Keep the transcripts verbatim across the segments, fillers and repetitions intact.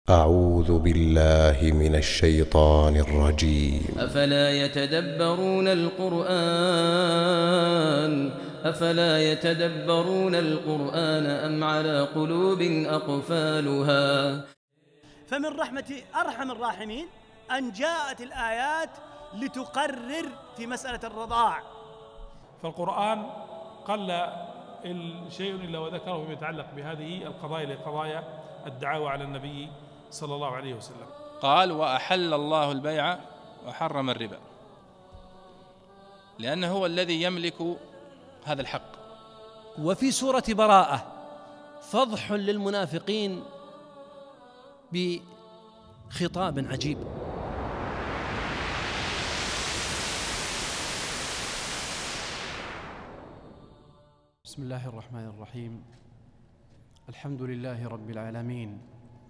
أعوذ بالله من الشيطان الرجيم. أفلا يتدبرون القرآن أفلا يتدبرون القرآن أم على قلوب أقفالها. فمن رحمة أرحم الراحمين أن جاءت الآيات لتقرر في مسألة الرضاع. فالقرآن قل شيء إلا وذكره فيما يتعلق بهذه القضايا لقضايا الدعاوى على النبي صلى الله عليه وسلم. قال: وأحل الله البيع وحرم الربا، لأنه هو الذي يملك هذا الحق. وفي سورة براءة فضح للمنافقين بخطاب عجيب. بسم الله الرحمن الرحيم. الحمد لله رب العالمين،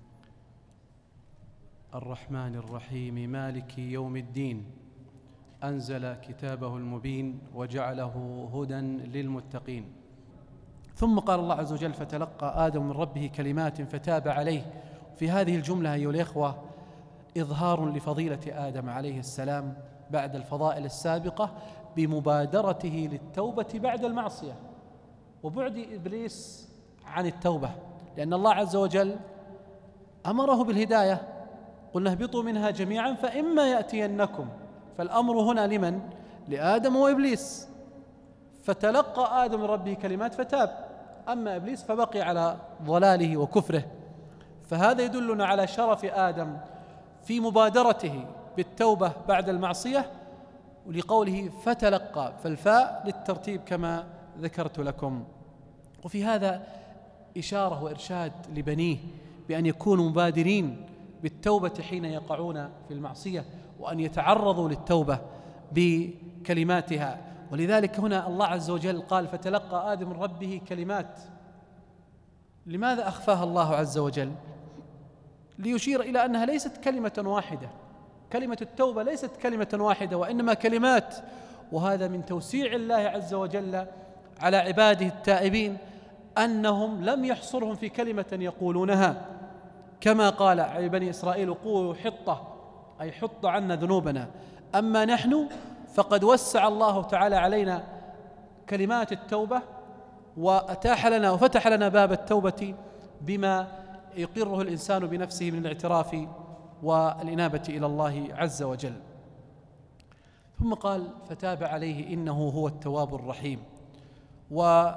الرحمن الرحيم، مالك يوم الدين، أنزل كتابه المبين وجعله هدى للمتقين. ثم قال الله عز وجل: فتلقى آدم من ربه كلمات فتاب عليه. في هذه الجملة أيها الإخوة إظهار لفضيلة آدم عليه السلام بعد الفضائل السابقة بمبادرته للتوبة بعد المعصية وبعد إبليس عن التوبة، لأن الله عز وجل أمره بالهداية. قلنا: اهبطوا منها جميعا فإما يأتينكم. فالأمر هنا لمن؟ لآدم وإبليس. فتلقى آدم من ربه كلمات فتاب، أما إبليس فبقي على ضلاله وكفره. فهذا يدلنا على شرف آدم في مبادرته بالتوبة بعد المعصية، ولقوله فتلقى، فالفاء للترتيب كما ذكرت لكم. وفي هذا إشارة وإرشاد لبنيه بأن يكونوا مبادرين بالتوبة حين يقعون في المعصية، وأن يتعرضوا للتوبة بكلماتها. ولذلك هنا الله عز وجل قال: فتلقى آدم من ربه كلمات. لماذا أخفاها الله عز وجل؟ ليشير إلى أنها ليست كلمة واحدة. كلمة التوبة ليست كلمة واحدة، وإنما كلمات. وهذا من توسيع الله عز وجل على عباده التائبين، أنهم لم يحصرهم في كلمة يقولونها، كما قال عن بني إسرائيل: قولوا حطة، أي حط عنا ذنوبنا. أما نحن فقد وسع الله تعالى علينا كلمات التوبة، وأتاح لنا وفتح لنا باب التوبة بما يقره الإنسان بنفسه من الاعتراف والإنابة إلى الله عز وجل. ثم قال: فتاب عليه إنه هو التواب الرحيم. و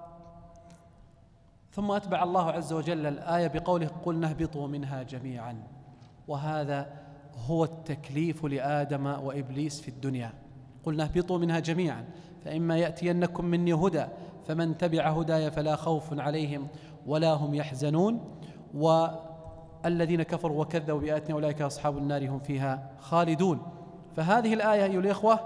ثم أتبع الله عز وجل الآية بقوله: قلنا اهبطوا منها جميعا. وهذا هو التكليف لآدم وإبليس في الدنيا. قلنا اهبطوا منها جميعا فإما يأتينكم مني هدى فمن تبع هداي فلا خوف عليهم ولا هم يحزنون، والذين كفروا وكذبوا بآياتنا أولئك أصحاب النار هم فيها خالدون. فهذه الآية أيها الإخوة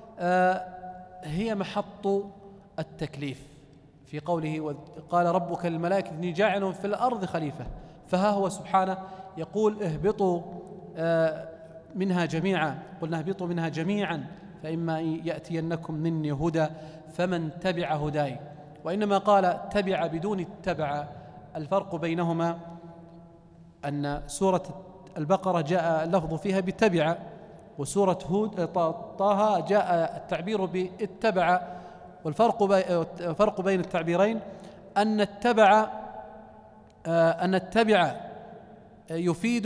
هي محط التكليف في قوله: قال ربك للملائكة إني جاعل في الأرض خليفة. فها هو سبحانه يقول: اهبطوا منها جميعا. قلنا اهبطوا منها جميعا فإما يأتينكم مني هدى فمن تبع هداي. وإنما قال تبع بدون اتبع. الفرق بينهما أن سورة البقرة جاء اللفظ فيها بتبع، وسورة هود طه جاء التعبير باتبع. والفرق فرق بين التعبيرين أن التبع أن التبع يفيد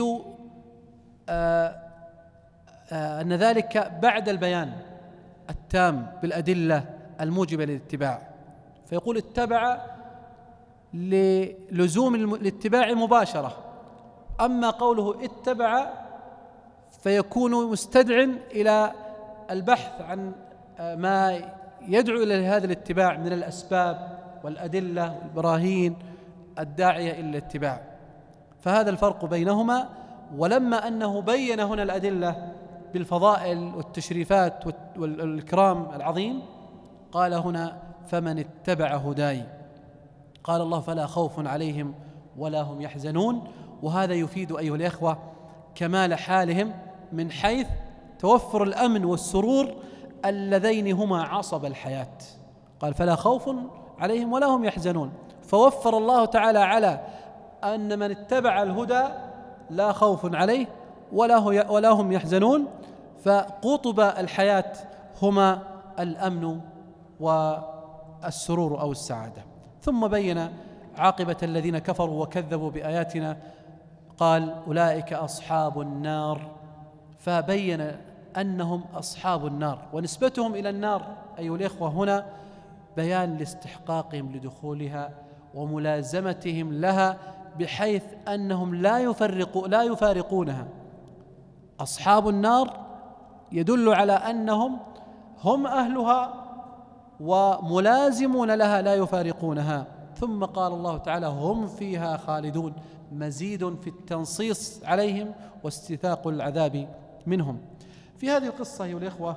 أن ذلك بعد البيان التام بالأدلة الموجبة للاتباع، فيقول اتبع للزوم الاتباع مباشرة. أما قوله اتبع فيكون مستدع إلى البحث عن ما يدعو إلى هذا الاتباع من الأسباب والأدلة والبراهين الداعية إلى الاتباع. فهذا الفرق بينهما. ولما أنه بين هنا الأدلة بالفضائل والتشريفات والإكرام العظيم، قال هنا: فمن اتبع هداي. قال الله: فلا خوف عليهم ولا هم يحزنون. وهذا يفيد أيها الإخوة كمال حالهم من حيث توفر الأمن والسرور اللذين هما عصب الحياة. قال: فلا خوف عليهم ولا هم يحزنون. فوفر الله تعالى على أن من اتبع الهدى لا خوف عليه ولا, هو ولا هم يحزنون. فقطب الحياة هما الأمن والسرور أو السعادة. ثم بين عاقبة الذين كفروا وكذبوا بآياتنا، قال أولئك أصحاب النار، فبين أنهم أصحاب النار، ونسبتهم إلى النار أيها الإخوة هنا بيان لاستحقاقهم لدخولها وملازمتهم لها، بحيث أنهم لا يفرقوا لا يفارقونها. أصحاب النار يدل على أنهم هم أهلها وملازمون لها لا يفارقونها. ثم قال الله تعالى هم فيها خالدون، مزيد في التنصيص عليهم واستيثاق العذاب منهم. في هذه القصة أيها الإخوة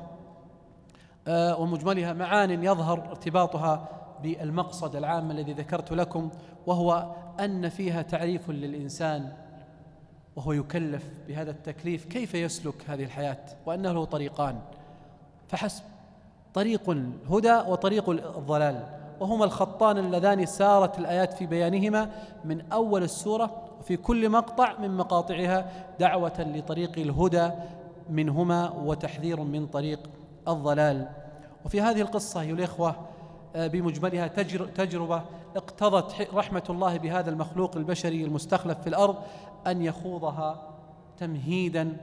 آه ومجملها معان يظهر ارتباطها بالمقصد العام الذي ذكرت لكم، وهو أن فيها تعريف للإنسان وهو يكلف بهذا التكليف كيف يسلك هذه الحياة، وأنه له طريقان فحسب، طريق الهدى وطريق الضلال، وهما الخطان اللذان سارت الآيات في بيانهما من أول السورة، وفي كل مقطع من مقاطعها دعوة لطريق الهدى منهما وتحذير من طريق الضلال. وفي هذه القصة أيها الإخوة بمجملها تجربة اقتضت رحمة الله بهذا المخلوق البشري المستخلف في الأرض أن يخوضها تمهيدا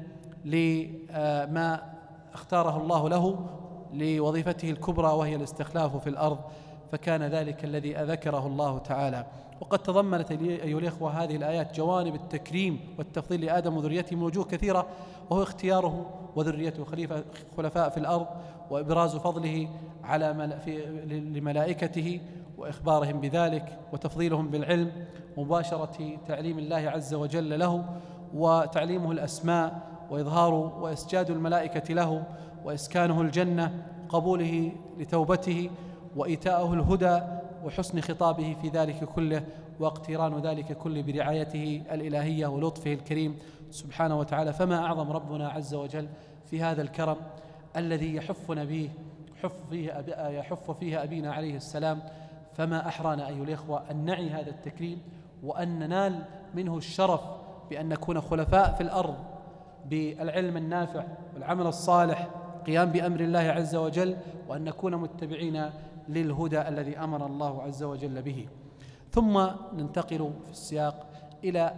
لما اختاره الله له لوظيفته الكبرى وهي الاستخلاف في الأرض، فكان ذلك الذي أذكره الله تعالى. وقد تضمنت أيها الإخوة هذه الآيات جوانب التكريم والتفضيل لآدم وذريته من وجوه كثيرة، وهو اختياره وذريته خليفة خلفاء في الأرض، وإبراز فضله على لملائكته وإخبارهم بذلك، وتفضيلهم بالعلم، مباشرة تعليم الله عز وجل له وتعليمه الأسماء، وإظهار وإسجاد الملائكة له، وإسكانه الجنة، قبوله لتوبته، وإيتاءه الهدى، وحسن خطابه في ذلك كله، واقتران ذلك كله برعايته الإلهية ولطفه الكريم سبحانه وتعالى. فما أعظم ربنا عز وجل في هذا الكرم الذي يحفنا به يحف فيه, أبي يحف فيه أبينا عليه السلام. فما أحرانا أيها الإخوة أن نعي هذا التكريم، وأن ننال منه الشرف بأن نكون خلفاء في الأرض بالعلم النافع والعمل الصالح، قيام بأمر الله عز وجل، وأن نكون متبعين للهدى الذي أمر الله عز وجل به. ثم ننتقل في السياق إلى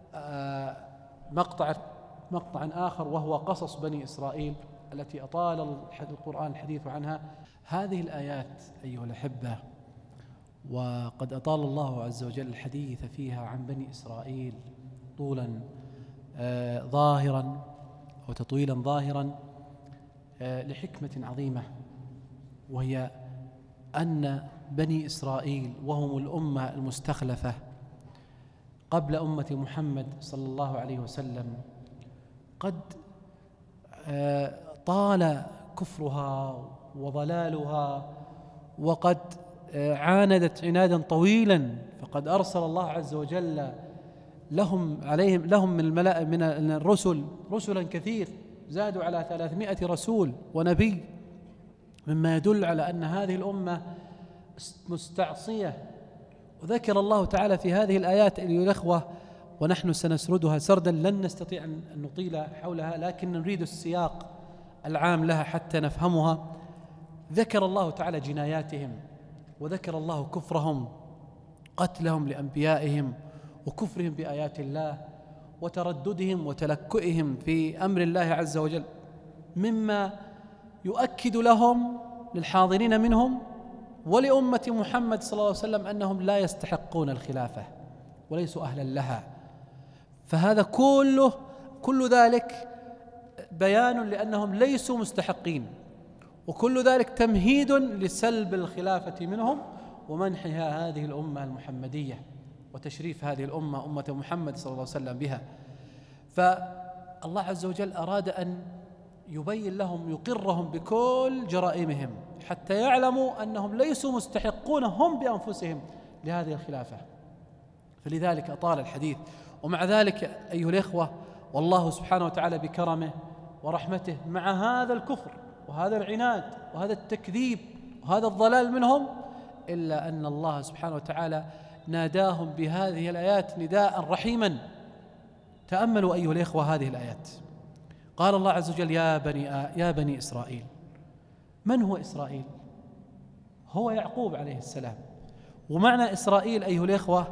مقطع مقطع آخر، وهو قصص بني إسرائيل التي أطال القرآن الحديث عنها. هذه الآيات أيها الأحبة، وقد أطال الله عز وجل الحديث فيها عن بني إسرائيل طولا آه ظاهرا أو تطويلا ظاهرا آه لحكمة عظيمة، وهي أن بني إسرائيل وهم الأمة المستخلفة قبل أمة محمد صلى الله عليه وسلم قد آه طال كفرها وضلالها، وقد عاندت عنادا طويلا، فقد أرسل الله عز وجل لهم عليهم لهم من الملأ من الرسل رسلا كثير، زادوا على ثلاثمائة رسول ونبي، مما يدل على أن هذه الأمة مستعصية. وذكر الله تعالى في هذه الآيات أيها الأخوة، ونحن سنسردها سردا لن نستطيع أن نطيل حولها، لكن نريد السياق العام لها حتى نفهمها. ذكر الله تعالى جناياتهم، وذكر الله كفرهم، قتلهم لأنبيائهم، وكفرهم بآيات الله، وترددهم وتلكؤهم في أمر الله عز وجل، مما يؤكد لهم للحاضرين منهم ولأمة محمد صلى الله عليه وسلم أنهم لا يستحقون الخلافة وليسوا أهلا لها. فهذا كله كل ذلك بيان لأنهم ليسوا مستحقين، وكل ذلك تمهيد لسلب الخلافة منهم ومنحها هذه الأمة المحمدية وتشريف هذه الأمة أمة محمد صلى الله عليه وسلم بها. فالله عز وجل أراد أن يبين لهم يقرهم بكل جرائمهم حتى يعلموا أنهم ليسوا مستحقون هم بأنفسهم لهذه الخلافة، فلذلك أطال الحديث. ومع ذلك أيها الإخوة، والله سبحانه وتعالى بكرمه ورحمته مع هذا الكفر وهذا العناد وهذا التكذيب وهذا الضلال منهم، إلا أن الله سبحانه وتعالى ناداهم بهذه الآيات نداء رحيما، تأملوا أيها الإخوة هذه الآيات. قال الله عز وجل: يا بني يا بني إسرائيل. من هو إسرائيل؟ هو يعقوب عليه السلام. ومعنى إسرائيل أيها الإخوة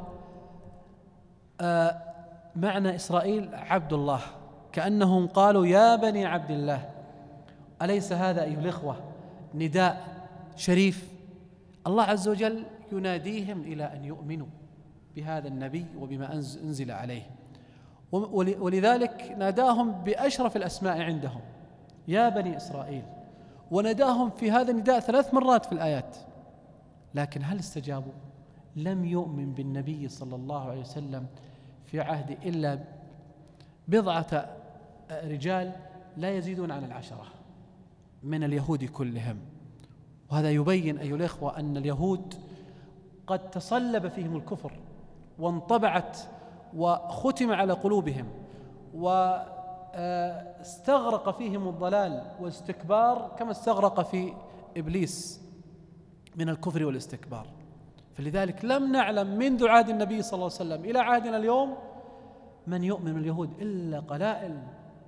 آه معنى إسرائيل عبد الله، كأنهم قالوا يا بني عبد الله. أليس هذا أيها الإخوة نداء شريف؟ الله عز وجل يناديهم إلى أن يؤمنوا بهذا النبي وبما أنزل عليه، ولذلك ناداهم بأشرف الأسماء عندهم يا بني إسرائيل، وناداهم في هذا النداء ثلاث مرات في الآيات. لكن هل استجابوا؟ لم يؤمن بالنبي صلى الله عليه وسلم في عهده إلا بضعة رجال لا يزيدون عن العشرة من اليهود كلهم. وهذا يبين أيها الإخوة أن اليهود قد تصلب فيهم الكفر وانطبعت وختم على قلوبهم، واستغرق فيهم الضلال والاستكبار كما استغرق في إبليس من الكفر والاستكبار. فلذلك لم نعلم منذ عهد النبي صلى الله عليه وسلم إلى عهدنا اليوم من يؤمن من اليهود إلا قلائل.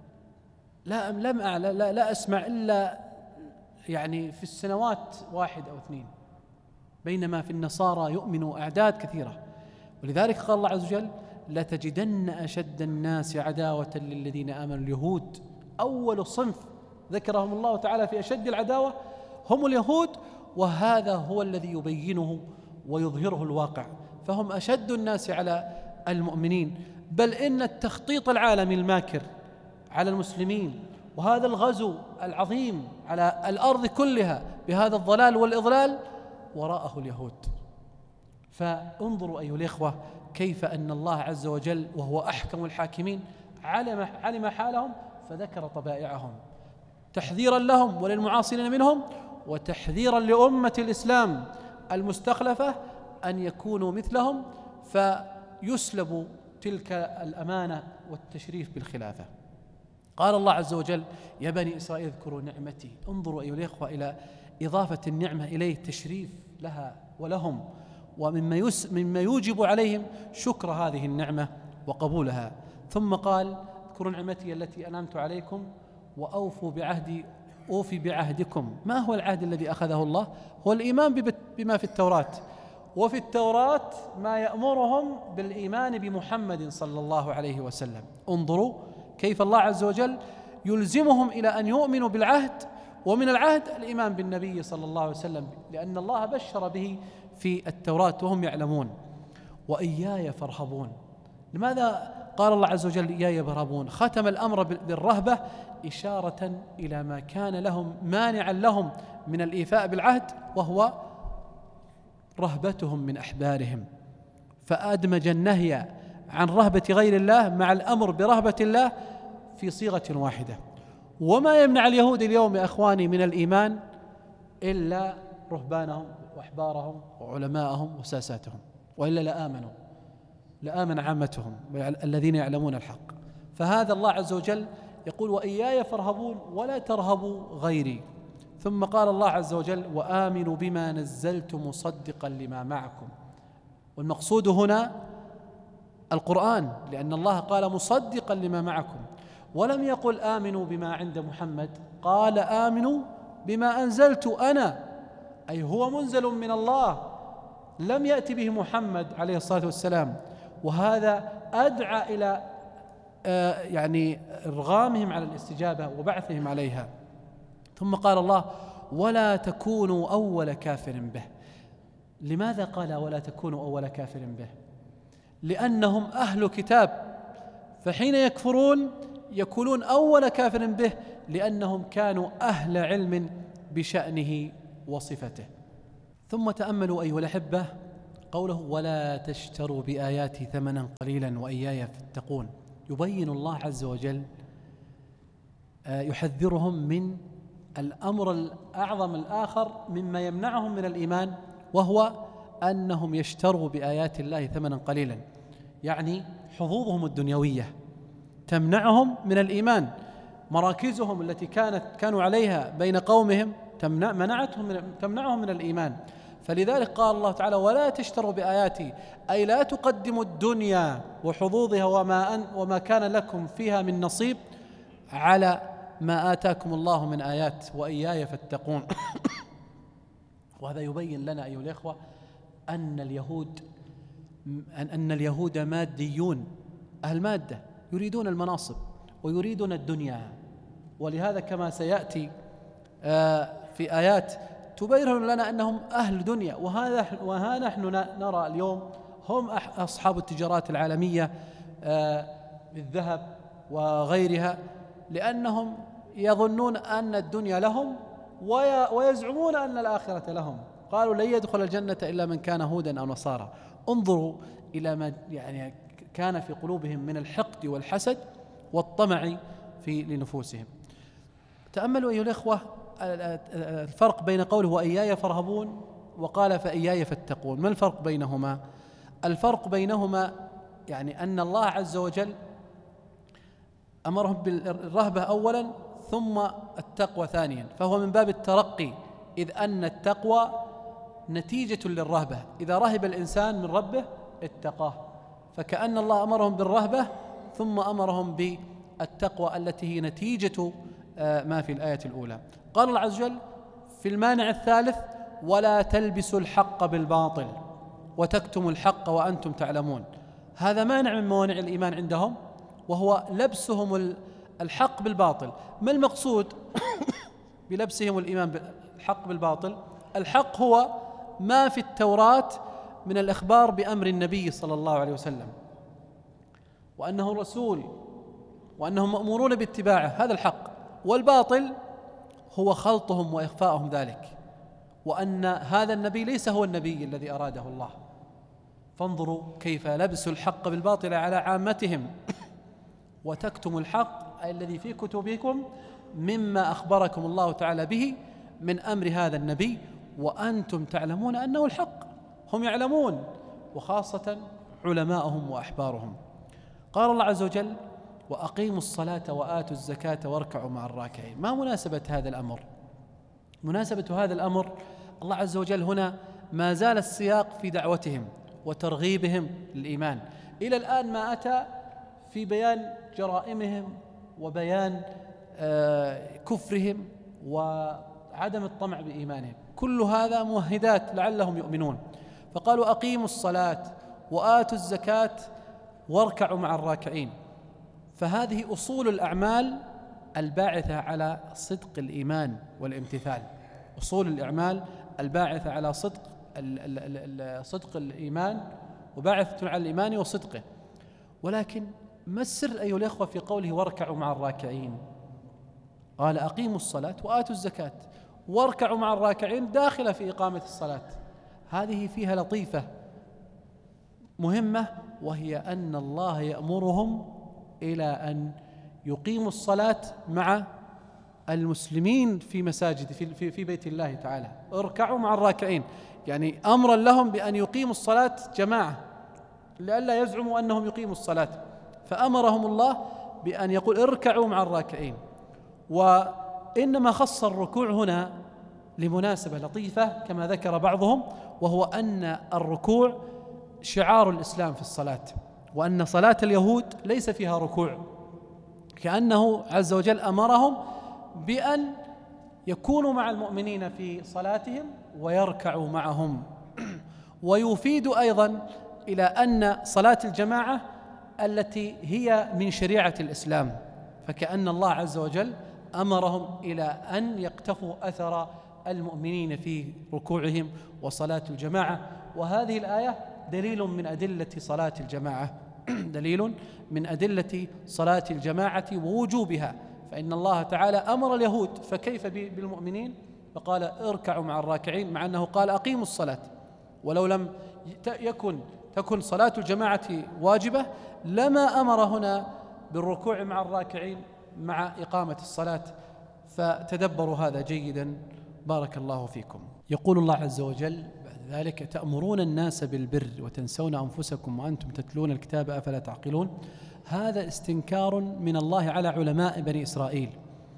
لا لم أعلم لا, لا أسمع إلا يعني في السنوات واحد أو اثنين، بينما في النصارى يؤمن أعداد كثيرة. ولذلك قال الله عز وجل: لتجدن أشد الناس عداوة للذين آمنوا اليهود. أول صنف ذكرهم الله تعالى في أشد العداوة هم اليهود، وهذا هو الذي يبينه ويظهره الواقع، فهم أشد الناس على المؤمنين. بل إن التخطيط العالمي الماكر على المسلمين وهذا الغزو العظيم على الأرض كلها بهذا الضلال والإضلال وراءه اليهود. فانظروا أيها الإخوة كيف أن الله عز وجل وهو أحكم الحاكمين علم, علم حالهم فذكر طبائعهم تحذيرا لهم وللمعاصرين منهم، وتحذيرا لأمة الإسلام المستخلفة أن يكونوا مثلهم فيسلبوا تلك الأمانة والتشريف بالخلافة. قال الله عز وجل: يا بني إسرائيل اذكروا نعمتي. انظروا أيها الإخوة إلى إضافة النعمة إليه تشريف لها ولهم، ومما يس مما يوجب عليهم شكر هذه النعمة وقبولها. ثم قال: اذكروا نعمتي التي أنعمت عليكم وأوفوا بعهدي أوفي بعهدكم. ما هو العهد الذي أخذه الله؟ هو الإيمان بما في التوراة، وفي التوراة ما يأمرهم بالإيمان بمحمد صلى الله عليه وسلم. انظروا كيف الله عز وجل يلزمهم إلى أن يؤمنوا بالعهد، ومن العهد الإيمان بالنبي صلى الله عليه وسلم، لأن الله بشر به في التوراة وهم يعلمون. وإياي فارهبون. لماذا قال الله عز وجل إياي فارهبون؟ ختم الأمر بالرهبة إشارة إلى ما كان لهم مانعا لهم من الإيفاء بالعهد، وهو رهبتهم من أحبارهم، فأدمج النهي عن رهبة غير الله مع الأمر برهبة الله في صيغة واحدة. وما يمنع اليهود اليوم يا أخواني من الإيمان إلا رهبانهم وأحبارهم وعلماءهم وساساتهم، وإلا لآمنوا لآمن عامتهم الذين يعلمون الحق. فهذا الله عز وجل يقول: وإياي فارهبون ولا ترهبوا غيري. ثم قال الله عز وجل: وآمنوا بما نزلت مصدقا لما معكم. والمقصود هنا القرآن، لأن الله قال مصدقا لما معكم، ولم يقل آمنوا بما عند محمد، قال آمنوا بما أنزلت أنا، أي هو منزل من الله لم يأتي به محمد عليه الصلاة والسلام. وهذا أدعى إلى آه يعني إرغامهم على الاستجابة وبعثهم عليها. ثم قال الله: ولا تكونوا أول كافر به. لماذا قال ولا تكونوا أول كافر به؟ لأنهم أهل كتاب، فحين يكفرون يكونون أول كافر به، لأنهم كانوا أهل علم بشأنه وصفته. ثم تأملوا أيها الأحبة قوله: ولا تشتروا بآياتي ثمنا قليلا وإياي فاتقون. يبين الله عز وجل يحذرهم من الأمر الأعظم الآخر مما يمنعهم من الإيمان، وهو أنهم يشتروا بآيات الله ثمنا قليلا، يعني حظوظهم الدنيوية تمنعهم من الإيمان. مراكزهم التي كانت كانوا عليها بين قومهم تمنع منعتهم من تمنعهم من الإيمان. فلذلك قال الله تعالى ولا تشتروا بآياتي، أي لا تقدموا الدنيا وحظوظها وما, أن وما كان لكم فيها من نصيب على ما آتاكم الله من آيات وإياي فاتقون. وهذا يبين لنا أيها الإخوة أن اليهود أن اليهود ماديون، أهل مادة، يريدون المناصب ويريدون الدنيا. ولهذا كما سيأتي في آيات تبين لنا أنهم أهل دنيا. وهذا وها نحن نرى اليوم هم أصحاب التجارات العالمية بالذهب وغيرها، لأنهم يظنون أن الدنيا لهم ويزعمون أن الآخرة لهم. قالوا لن يدخل الجنة إلا من كان هودا أو نصارى. انظروا إلى ما يعني كان في قلوبهم من الحقد والحسد والطمع في لنفوسهم. تأملوا أيها الإخوة الفرق بين قوله وإياي فارهبون وقال فإياي فاتقون. ما الفرق بينهما؟ الفرق بينهما يعني أن الله عز وجل أمرهم بالرهبة أولا ثم التقوى ثانيا، فهو من باب الترقي، إذ أن التقوى نتيجة للرهبة. إذا رهب الإنسان من ربه اتقاه، فكأن الله أمرهم بالرهبة ثم أمرهم بالتقوى التي هي نتيجة ما في الآية الأولى. قال الله عز وجل في المانع الثالث ولا تلبسوا الحق بالباطل وتكتموا الحق وأنتم تعلمون. هذا مانع من موانع الإيمان عندهم، وهو لبسهم الحق بالباطل. ما المقصود بلبسهم الإيمان الحق بالباطل؟ الحق هو ما في التوراة من الإخبار بأمر النبي صلى الله عليه وسلم وأنه رسول وأنهم مأمورون باتباعه، هذا الحق. والباطل هو خلطهم وإخفاءهم ذلك، وأن هذا النبي ليس هو النبي الذي أراده الله. فانظروا كيف لبسوا الحق بالباطل على عامتهم. وتكتم الحق أي الذي في كتبكم مما أخبركم الله تعالى به من أمر هذا النبي وأنتم تعلمون أنه الحق. هم يعلمون، وخاصة علماءهم وأحبارهم. قال الله عز وجل وأقيموا الصلاة وآتوا الزكاة واركعوا مع الراكعين. ما مناسبة هذا الأمر؟ مناسبة هذا الأمر الله عز وجل هنا ما زال السياق في دعوتهم وترغيبهم للإيمان. إلى الآن ما أتى في بيان جرائمهم وبيان آه كفرهم وعدم الطمع بإيمانهم. كل هذا مؤهدات لعلهم يؤمنون. فقالوا أقيموا الصلاة وآتوا الزكاة واركعوا مع الراكعين. فهذه أصول الأعمال الباعثة على صدق الإيمان والامتثال، أصول الأعمال الباعثة على صدق صدق الإيمان وباعثة على الإيمان وصدقه. ولكن ما السر أيها الأخوة في قوله واركعوا مع الراكعين؟ قال أقيموا الصلاة وآتوا الزكاة، واركعوا مع الراكعين داخلة في إقامة الصلاة. هذه فيها لطيفة مهمة، وهي أن الله يأمرهم إلى أن يقيموا الصلاة مع المسلمين في مساجد في في بيت الله تعالى. اركعوا مع الراكعين، يعني أمرا لهم بأن يقيموا الصلاة جماعة لئلا يزعموا أنهم يقيموا الصلاة، فأمرهم الله بأن يقول اركعوا مع الراكعين. وإنما خص الركوع هنا لمناسبة لطيفة كما ذكر بعضهم، وهو أن الركوع شعار الإسلام في الصلاة، وأن صلاة اليهود ليس فيها ركوع، كأنه عز وجل أمرهم بأن يكونوا مع المؤمنين في صلاتهم ويركعوا معهم. ويفيد أيضا إلى أن صلاة الجماعة التي هي من شريعة الإسلام، فكأن الله عز وجل أمرهم إلى أن يقتفوا أثر المؤمنين في ركوعهم وصلاة الجماعة. وهذه الآية دليل من أدلة صلاة الجماعة دليل من أدلة صلاة الجماعة ووجوبها. فإن الله تعالى أمر اليهود، فكيف بالمؤمنين؟ فقال اركعوا مع الراكعين، مع أنه قال أقيموا الصلاة. ولو لم يكن تكن صلاة الجماعة واجبة لما أمر هنا بالركوع مع الراكعين مع إقامة الصلاة. فتدبروا هذا جيدا بارك الله فيكم. يقول الله عز وجل بعد ذلك تأمرون الناس بالبر وتنسون أنفسكم وأنتم تتلون الكتاب أفلا تعقلون. هذا استنكار من الله على علماء بني إسرائيل،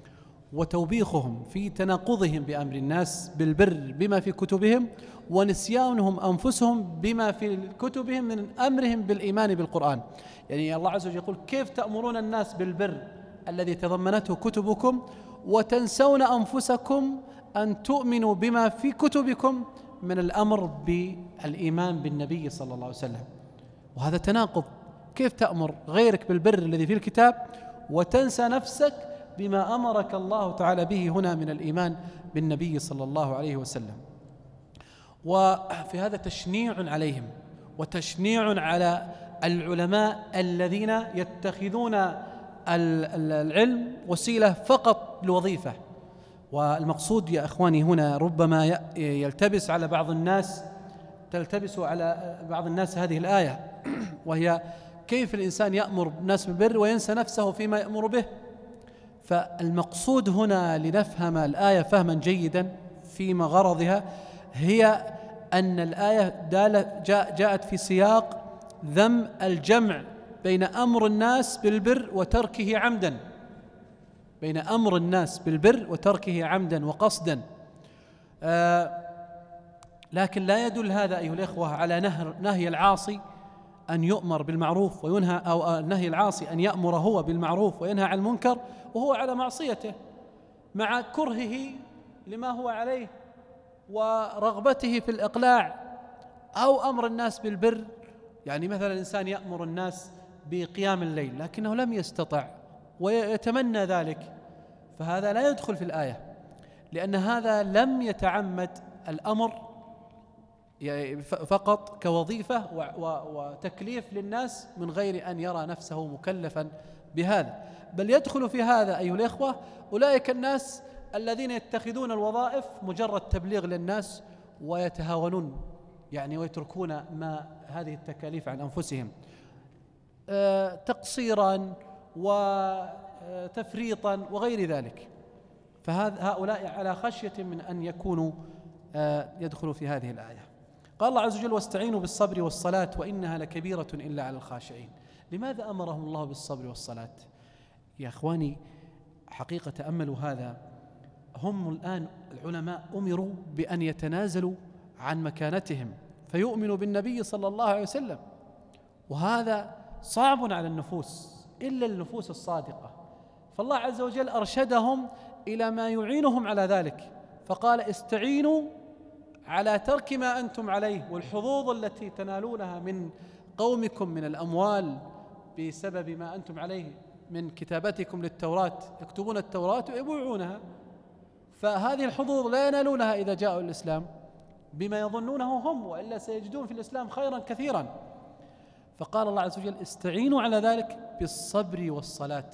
وتوبيخهم في تناقضهم بأمر الناس بالبر بما في كتبهم، ونسيانهم أنفسهم بما في كتبهم من أمرهم بالإيمان بالقرآن. يعني الله عز وجل يقول: كيف تأمرون الناس بالبر الذي تضمنته كتبكم وتنسون أنفسكم أن تؤمنوا بما في كتبكم من الأمر بالإيمان بالنبي صلى الله عليه وسلم. وهذا تناقض. كيف تأمر غيرك بالبر الذي في الكتاب وتنسى نفسك بما أمرك الله تعالى به هنا من الإيمان بالنبي صلى الله عليه وسلم؟ وفي هذا تشنيع عليهم وتشنيع على العلماء الذين يتخذون العلم وسيلة فقط لوظيفة. والمقصود يا إخواني هنا ربما يلتبس على بعض الناس تلتبس على بعض الناس هذه الآية، وهي كيف الإنسان يأمر الناس بالبر وينسى نفسه فيما يأمر به. فالمقصود هنا لنفهم الآية فهما جيدا فيما غرضها هي أن الآية جاءت في سياق ذم الجمع بين أمر الناس بالبر وتركه عمدا، بين أمر الناس بالبر وتركه عمدا وقصدا. آه لكن لا يدل هذا أيها الإخوة على نهر نهي العاصي أن يؤمر بالمعروف وينهى، أو نهي العاصي أن يأمر هو بالمعروف وينهى عن المنكر وهو على معصيته مع كرهه لما هو عليه ورغبته في الإقلاع، أو أمر الناس بالبر. يعني مثلا الإنسان يأمر الناس بقيام الليل لكنه لم يستطع ويتمنى ذلك، فهذا لا يدخل في الآية، لأن هذا لم يتعمد الأمر فقط كوظيفة وتكليف للناس من غير أن يرى نفسه مكلفا بهذا، بل يدخل في هذا أيها الإخوة أولئك الناس الذين يتخذون الوظائف مجرد تبليغ للناس ويتهاونون يعني ويتركون ما هذه التكاليف عن أنفسهم أه تقصيرا وتفريطا وغير ذلك. فهؤلاء على خشية من أن يكونوا أه يدخلوا في هذه الآية. قال الله عز وجل: واستعينوا بالصبر والصلاة وإنها لكبيرة إلا على الخاشعين. لماذا أمرهم الله بالصبر والصلاة؟ يا أخواني حقيقة تأملوا هذا، هم الآن العلماء أمروا بأن يتنازلوا عن مكانتهم فيؤمنوا بالنبي صلى الله عليه وسلم، وهذا صعب على النفوس إلا النفوس الصادقة. فالله عز وجل أرشدهم إلى ما يعينهم على ذلك، فقال: استعينوا على ترك ما أنتم عليه والحظوظ التي تنالونها من قومكم من الأموال بسبب ما أنتم عليه من كتابتكم للتوراة، يكتبون التوراة ويبيعونها، فهذه الحظوظ لا ينالونها إذا جاءوا الإسلام بما يظنونه هم، وإلا سيجدون في الإسلام خيرا كثيرا. فقال الله عز وجل: استعينوا على ذلك بالصبر والصلاة.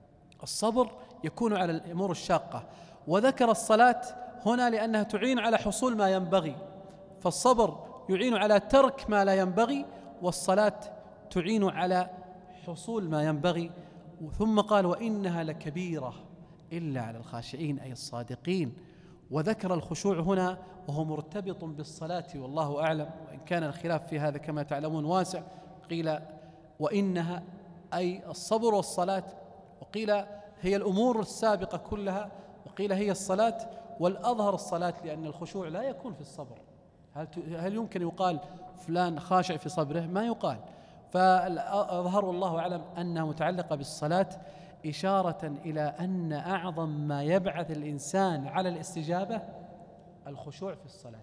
الصبر يكون على الأمور الشاقة، وذكر الصلاة هنا لأنها تعين على حصول ما ينبغي، فالصبر يعين على ترك ما لا ينبغي، والصلاة تعين على حصول ما ينبغي. ثم قال: وإنها لكبيرة إلا على الخاشعين، أي الصادقين. وذكر الخشوع هنا وهو مرتبط بالصلاة والله أعلم، وإن كان الخلاف في هذا كما تعلمون واسع. قيل وإنها أي الصبر والصلاة، وقيل هي الأمور السابقة كلها، وقيل هي الصلاة، والأظهر الصلاة لأن الخشوع لا يكون في الصبر. هل هل يمكن يقال فلان خاشع في صبره؟ ما يقال. فالأظهر والله أعلم أنها متعلقة بالصلاة، إشارة إلى أن أعظم ما يبعث الإنسان على الاستجابة الخشوع في الصلاة.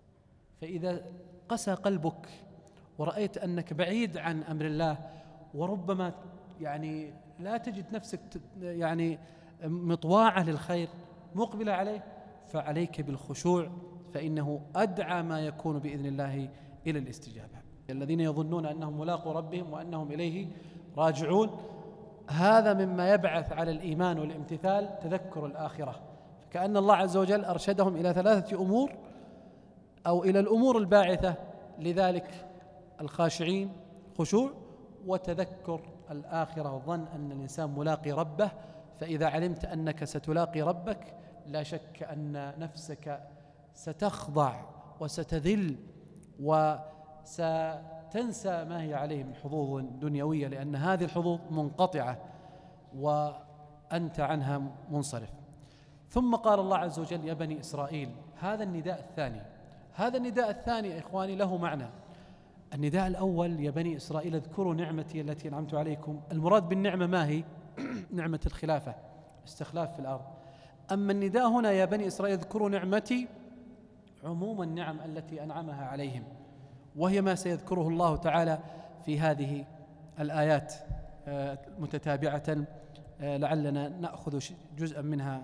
فإذا قسى قلبك ورأيت أنك بعيد عن أمر الله، وربما يعني لا تجد نفسك يعني مطواعة للخير مقبلة عليه، فعليك بالخشوع، فإنه أدعى ما يكون بإذن الله إلى الاستجابة. الذين يظنون أنهم ملاقوا ربهم وأنهم إليه راجعون، هذا مما يبعث على الإيمان والامتثال تذكر الآخرة. فكأن الله عز وجل أرشدهم إلى ثلاثة أمور أو إلى الأمور الباعثة لذلك: الخاشعين، خشوع، وتذكر الآخرة، وظن أن الإنسان ملاقي ربه. فإذا علمت أنك ستلاقي ربك لا شك أن نفسك ستخضع وستذل وستنسى ما هي عليه من حظوظ دنيوية، لأن هذه الحظوظ منقطعة وأنت عنها منصرف. ثم قال الله عز وجل يا بني إسرائيل. هذا النداء الثاني. هذا النداء الثاني يا إخواني له معنى. النداء الأول يا بني إسرائيل اذكروا نعمتي التي أنعمت عليكم، المراد بالنعمة ما هي؟ نعمة الخلافة، استخلاف في الأرض. أما النداء هنا يا بني إسرائيل اذكروا نعمتي، عموم النعم التي أنعمها عليهم، وهي ما سيذكره الله تعالى في هذه الآيات متتابعة، لعلنا نأخذ جزءا منها.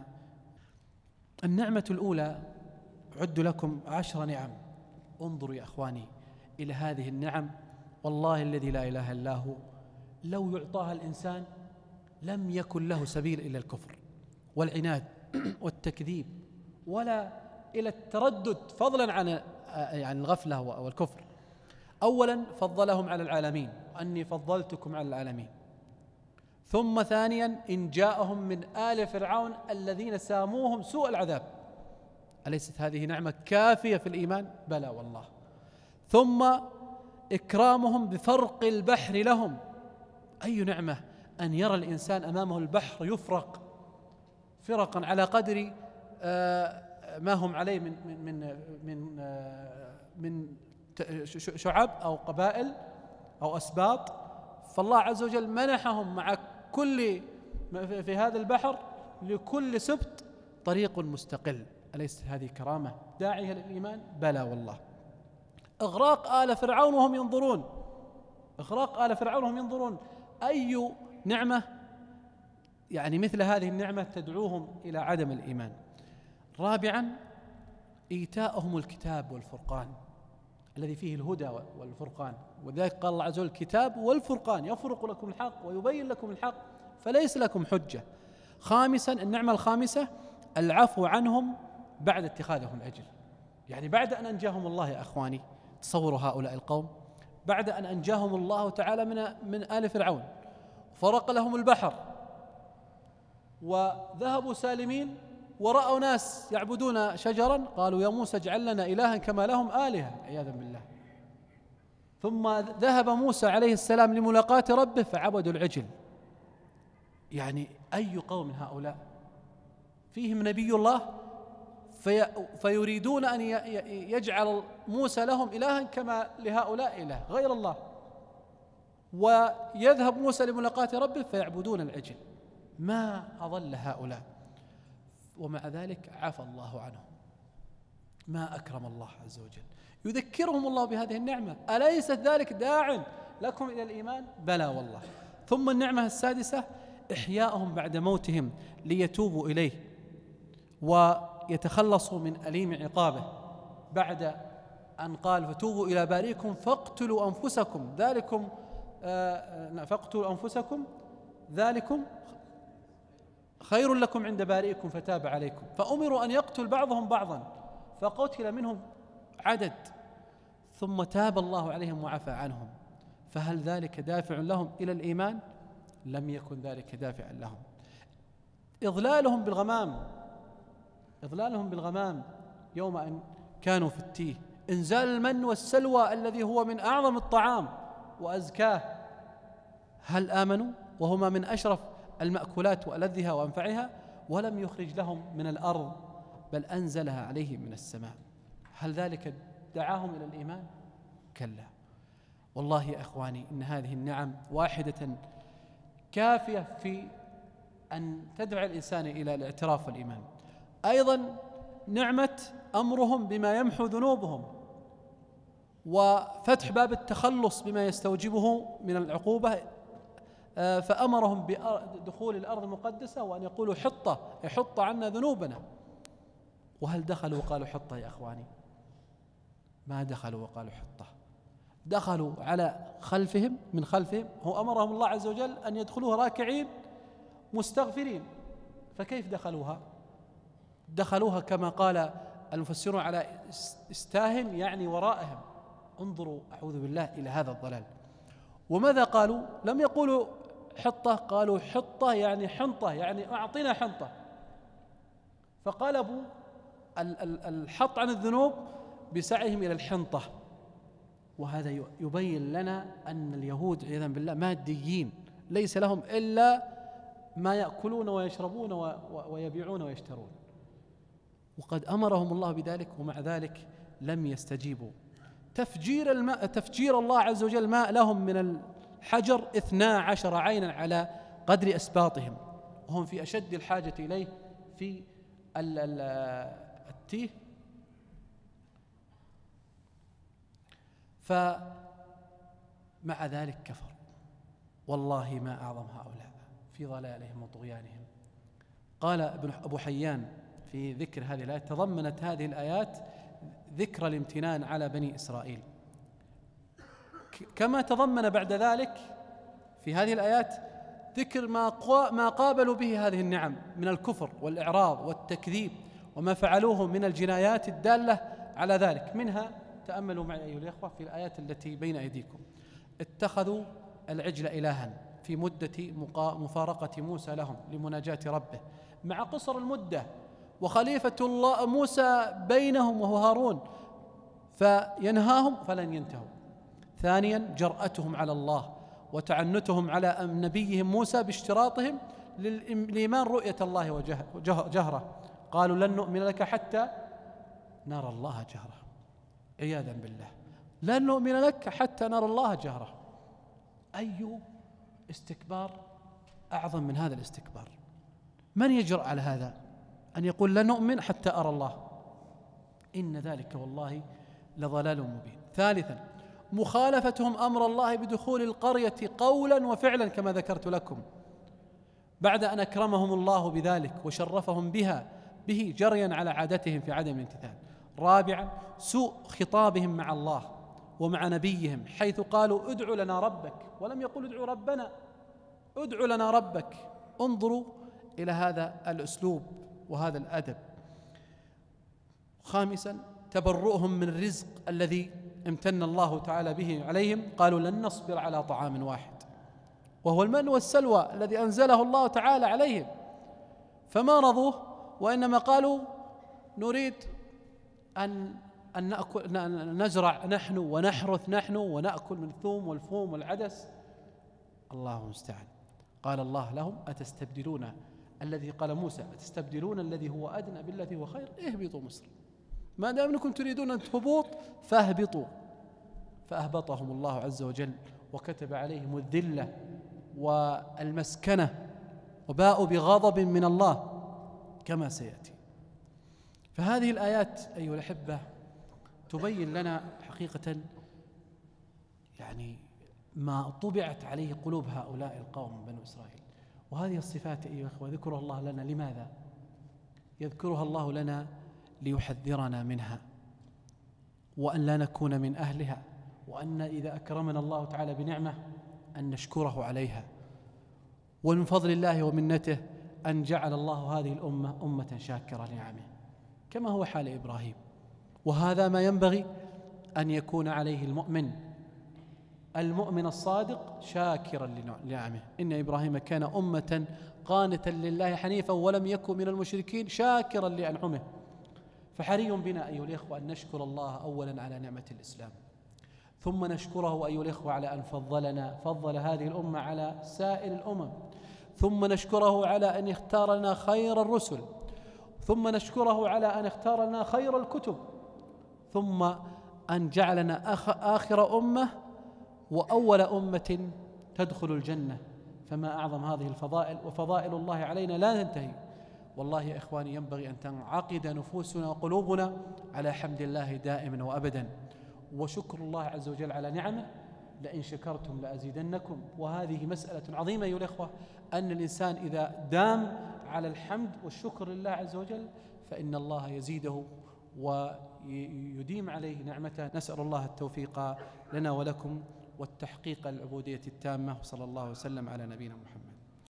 النعمة الأولى: عد لكم عشر نعم. انظروا يا أخواني إلى هذه النعم، والله الذي لا إله إلا هو لو يعطاها الإنسان لم يكن له سبيل إلى الكفر والعناد والتكذيب، ولا إلى التردد، فضلا عن عن الغفلة والكفر. أولا فضلهم على العالمين، أني فضلتكم على العالمين. ثم ثانيا إن جاءهم من آل فرعون الذين ساموهم سوء العذاب. أليست هذه نعمة كافية في الإيمان؟ بلى والله. ثم إكرامهم بفرق البحر لهم. أي نعمة أن يرى الإنسان أمامه البحر يفرق فرقا على قدر ما هم عليه من من من من شعب أو قبائل أو أسباط، فالله عز وجل منحهم مع كل في هذا البحر لكل سبط طريق مستقل. أليست هذه كرامة داعية للإيمان؟ بلى والله. إغراق آل فرعون وهم ينظرون، إغراق آل فرعون وهم ينظرون. أي نعمة يعني مثل هذه النعمة تدعوهم إلى عدم الإيمان. رابعا إيتاءهم الكتاب والفرقان الذي فيه الهدى والفرقان، وذلك قال الله عز وجل الكتاب والفرقان يفرق لكم الحق ويبين لكم الحق فليس لكم حجة. خامسا النعمة الخامسة العفو عنهم بعد اتخاذهم عجل، يعني بعد أن أنجاهم الله يا أخواني، تصوروا هؤلاء القوم بعد أن أنجاهم الله تعالى من من آل فرعون، فرق لهم البحر وذهبوا سالمين، ورأوا ناس يعبدون شجرا قالوا يا موسى اجعل لنا إلها كما لهم آلهة عياذا بالله. ثم ذهب موسى عليه السلام لملاقاة ربه فعبدوا العجل. يعني أي قوم هؤلاء فيهم نبي الله في فيريدون أن يجعل موسى لهم إلها كما لهؤلاء إله غير الله، ويذهب موسى لملاقاة ربه فيعبدون العجل. ما أضل هؤلاء، ومع ذلك عفى الله عنهم. ما أكرم الله عز وجل، يذكرهم الله بهذه النعمة. أليست ذلك داع لكم إلى الإيمان؟ بلى والله. ثم النعمة السادسة إحياءهم بعد موتهم ليتوبوا إليه ويتخلصوا من أليم عقابه، بعد أن قال فتوبوا إلى بارئكم فاقتلوا أنفسكم ذلكم آه فاقتلوا أنفسكم ذلكم خير لكم عند بارئكم فتاب عليكم. فأمروا أن يقتل بعضهم بعضا فقتل منهم عدد، ثم تاب الله عليهم وعفى عنهم. فهل ذلك دافع لهم إلى الإيمان؟ لم يكن ذلك دافعا لهم. إضلالهم بالغمام، إضلالهم بالغمام يوم أن كانوا في التيه، إنزال المن والسلوى الذي هو من أعظم الطعام وأزكاه. هل آمنوا وهما من أشرف المأكولات وألذها وأنفعها؟ ولم يخرج لهم من الأرض بل أنزلها عليهم من السماء. هل ذلك دعاهم إلى الإيمان؟ كلا والله يا إخواني إن هذه النعم واحدة كافية في أن تدعو الإنسان إلى الاعتراف والإيمان. أيضا نعمة أمرهم بما يمحو ذنوبهم وفتح باب التخلص بما يستوجبه من العقوبة، فأمرهم بدخول الأرض المقدسة وأن يقولوا حطة حط عنا ذنوبنا. وهل دخلوا وقالوا حطة يا أخواني؟ ما دخلوا وقالوا حطة، دخلوا على خلفهم من خلفهم. هو أمرهم الله عز وجل أن يدخلوها راكعين مستغفرين، فكيف دخلوها؟ دخلوها كما قال المفسرون على استاهم يعني ورائهم. انظروا أعوذ بالله إلى هذا الضلال. وماذا قالوا؟ لم يقولوا حطة، قالوا حطة يعني حنطة، يعني أعطنا حنطة. فقلبوا الحط عن الذنوب بسعيهم إلى الحنطة. وهذا يبين لنا أن اليهود عياذا بالله ماديين، ليس لهم إلا ما يأكلون ويشربون ويبيعون ويشترون. وقد أمرهم الله بذلك ومع ذلك لم يستجيبوا. تفجير الماء، تفجير الله عز وجل ماء لهم من الحجر اثنا عشر عينا على قدر أسباطهم، وهم في أشد الحاجة إليه في التيه. فمع ذلك كفروا. والله ما أعظم هؤلاء في ضلالهم وطغيانهم. قال ابن أبو حيان في ذكر هذه الآيات: تضمنت هذه الآيات ذكر الامتنان على بني إسرائيل، كما تضمن بعد ذلك في هذه الآيات ذكر ما ما قابلوا به هذه النعم من الكفر والإعراض والتكذيب وما فعلوه من الجنايات الدالة على ذلك. منها تأملوا معي أيها الإخوة في الآيات التي بين أيديكم: اتخذوا العجل إلها في مدة مفارقة موسى لهم لمناجاة ربه، مع قصر المدة وخليفة الله موسى بينهم وهو هارون، فينهاهم فلن ينتهوا. ثانيا جرأتهم على الله وتعنتهم على نبيهم موسى باشتراطهم لإيمان رؤية الله وجهره، قالوا لن نؤمن لك حتى نرى الله جهرة، عياذا بالله، لن نؤمن لك حتى نرى الله جهرة. أي استكبار أعظم من هذا الاستكبار؟ من يجرأ على هذا أن يقول لن نؤمن حتى أرى الله؟ إن ذلك والله لضلال مبين. ثالثا مخالفتهم أمر الله بدخول القرية قولا وفعلا كما ذكرت لكم، بعد أن أكرمهم الله بذلك وشرفهم بها به جريا على عادتهم في عدم الامتثال. رابعا سوء خطابهم مع الله ومع نبيهم، حيث قالوا ادعوا لنا ربك ولم يقولوا ادعوا ربنا، ادعوا لنا ربك. انظروا إلى هذا الأسلوب وهذا الأدب. خامسا تبرؤهم من الرزق الذي امتن الله تعالى به عليهم، قالوا لن نصبر على طعام واحد، وهو المن والسلوى الذي أنزله الله تعالى عليهم، فما رضوه وإنما قالوا نريد أن أن نأكل أن نزرع نحن ونحرث نحن ونأكل من الثوم والفوم والعدس. الله المستعان. قال الله لهم أتستبدلون الذي قال موسى أتستبدلون الذي هو أدنى بالذي هو خير، اهبطوا مصر، ما دام أنكم تريدون الهبوط فاهبطوا. فأهبطهم الله عز وجل وكتب عليهم الذلة والمسكنة وباءوا بغضب من الله كما سيأتي. فهذه الآيات أيها الأحبة تبين لنا حقيقة يعني ما طبعت عليه قلوب هؤلاء القوم بنو إسرائيل. وهذه الصفات أيها الأخوة ذكرها الله لنا لماذا؟ يذكرها الله لنا ليحذرنا منها، وأن لا نكون من أهلها، وأن إذا أكرمنا الله تعالى بنعمة أن نشكره عليها. ومن فضل الله ومنته أن جعل الله هذه الأمة أمة شاكرة لنعمه كما هو حال إبراهيم، وهذا ما ينبغي أن يكون عليه المؤمن المؤمن الصادق شاكرا لنعمه. إن إبراهيم كان أمة قانتا لله حنيفا ولم يكن من المشركين شاكرا لأنعمه. فحري بنا أيها الإخوة أن نشكر الله أولا على نعمة الإسلام، ثم نشكره أيها الإخوة على أن فضلنا فضل هذه الأمة على سائر الأمم، ثم نشكره على أن اختار لنا خير الرسل، ثم نشكره على أن اختار لنا خير الكتب، ثم أن جعلنا آخر أمة وأول أمة تدخل الجنة. فما أعظم هذه الفضائل، وفضائل الله علينا لا تنتهي. والله يا إخواني ينبغي أن تنعقد نفوسنا وقلوبنا على حمد الله دائما وأبدا، وشكر الله عز وجل على نعمه. لئن شكرتم لأزيدنكم. وهذه مسألة عظيمة أيها الإخوة، أن الإنسان إذا دام على الحمد والشكر لله عز وجل فإن الله يزيده ويديم عليه نعمته. نسأل الله التوفيق لنا ولكم والتحقيق العبودية التامة، وصلى الله وسلم على نبينا محمد.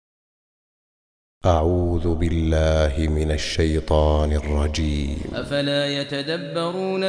أعوذ بالله من الشيطان الرجيم. أفلا يتدبرون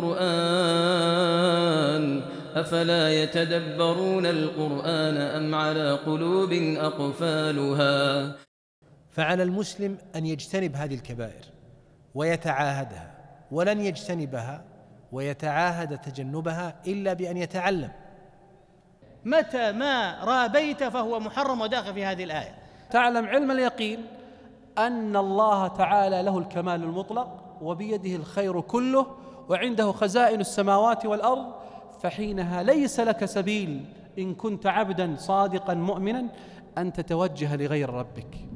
القرآن أفلا يتدبرون القرآن أم على قلوب أقفالها. فعلى المسلم أن يجتنب هذه الكبائر ويتعاهدها، ولن يجتنبها ويتعاهد تجنبها إلا بأن يتعلم. متى ما رابيت فهو محرم وداخل في هذه الآية. تعلم علم اليقين أن الله تعالى له الكمال المطلق وبيده الخير كله وعنده خزائن السماوات والأرض، فحينها ليس لك سبيل إن كنت عبدا صادقا مؤمنا أن تتوجه لغير ربك.